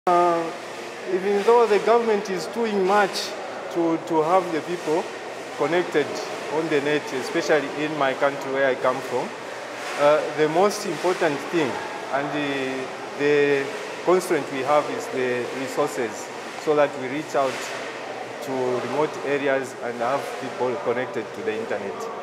Even though the government is doing much to have the people connected on the net, especially in my country where I come from, the most important thing and the constraint we have is the resources, so that we reach out to remote areas and have people connected to the internet.